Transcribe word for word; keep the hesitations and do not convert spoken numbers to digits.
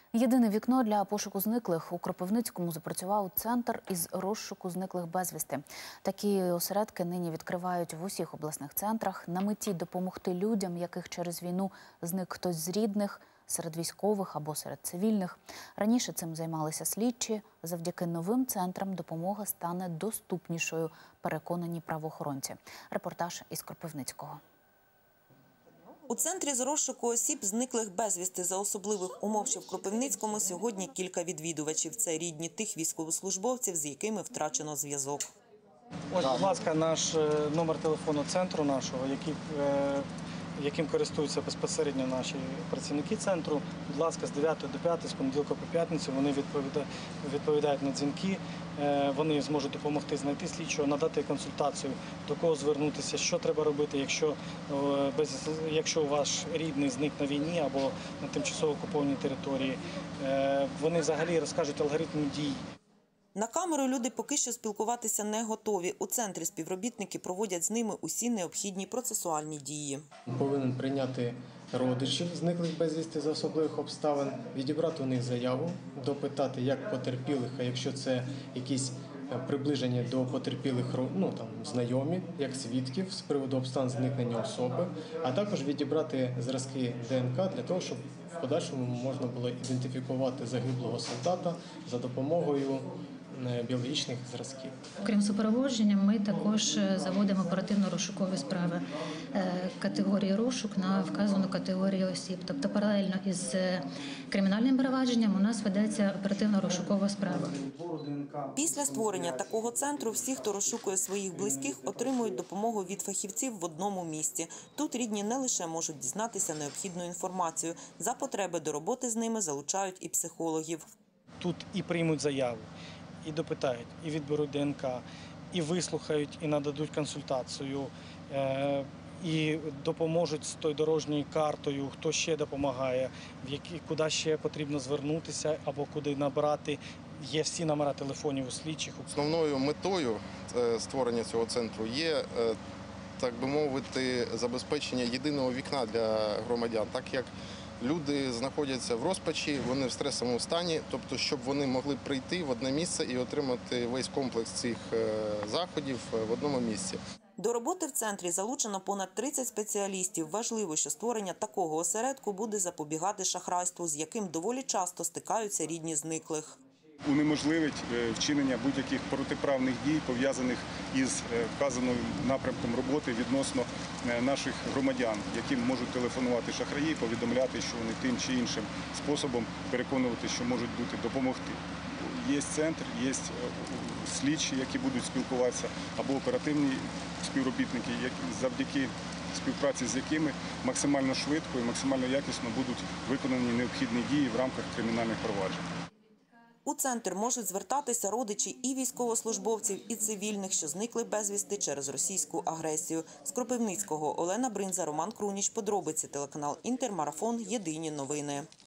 Єдине вікно для пошуку зниклих. У Кропивницькому запрацював центр із розшуку зниклих безвісти. Такі осередки нині відкривають в усіх обласних центрах на меті допомогти людям, яких через війну зник хтось з рідних, серед військових або серед цивільних. Раніше цим займалися слідчі. Завдяки новим центрам допомога стане доступнішою, переконані правоохоронці. Репортаж із Кропивницького. У центрі з розшуку осіб, зниклих безвісти за особливих умов, що в Кропивницькому, сьогодні кілька відвідувачів. Це рідні тих військовослужбовців, з якими втрачено зв'язок. Ось, будь ласка, наш номер телефону центру нашого, який, яким користуються безпосередньо наші працівники центру. Будь ласка, з дев'ятої до п'ятої, з понеділка по п'ятницю вони відповідають на дзвінки. Вони зможуть допомогти знайти слідчого, надати консультацію, до кого звернутися, що треба робити, якщо, якщо ваш рідний зник на війні або на тимчасово окупованій території. Вони взагалі розкажуть алгоритм дій. На камеру люди поки що спілкуватися не готові. У центрі співробітники проводять з ними усі необхідні процесуальні дії. Повинен прийняти родичів зниклих безвісти за особливих обставин, відібрати у них заяву, допитати як потерпілих, а якщо це якісь приближення до потерпілих, ну, там, знайомі, як свідків з приводу обставин зникнення особи, а також відібрати зразки ДНК для того, щоб в подальшому можна було ідентифікувати загиблого солдата за допомогою біологічних зразків. Крім супроводження, ми також заводимо оперативно-розшукові справи категорії розшук на вказану категорію осіб. Тобто паралельно із кримінальним провадженням у нас ведеться оперативно-розшукова справа. Після створення такого центру всі, хто розшукує своїх близьких, отримують допомогу від фахівців в одному місці. Тут рідні не лише можуть дізнатися необхідну інформацію. За потреби до роботи з ними залучають і психологів. Тут і приймуть заяву, і допитають, і відберуть ДНК, і вислухають, і нададуть консультацію, і допоможуть з тою дорожньою картою, хто ще допомагає, в які, куди ще потрібно звернутися або куди набрати. Є всі номери телефонів у слідчих. Основною метою створення цього центру є, так би мовити, забезпечення єдиного вікна для громадян, так як люди знаходяться в розпачі, вони в стресовому стані, тобто, щоб вони могли прийти в одне місце і отримати весь комплекс цих заходів в одному місці. До роботи в центрі залучено понад тридцять спеціалістів. Важливо, що створення такого осередку буде запобігати шахрайству, з яким доволі часто стикаються рідні зниклих. Унеможливить вчинення будь-яких протиправних дій, пов'язаних із вказаним напрямком роботи відносно наших громадян, яким можуть телефонувати шахраї, повідомляти, що вони тим чи іншим способом переконувати, що можуть бути допомогти. Є центр, є слідчі, які будуть спілкуватися, або оперативні співробітники, завдяки співпраці з якими максимально швидко і максимально якісно будуть виконані необхідні дії в рамках кримінальних проваджень. У центр можуть звертатися родичі і військовослужбовців, і цивільних, що зникли безвісти через російську агресію. З Кропивницького Олена Бринза, Роман Круніч. Подробиці. Телеканал Інтер. Марафон. Єдині новини.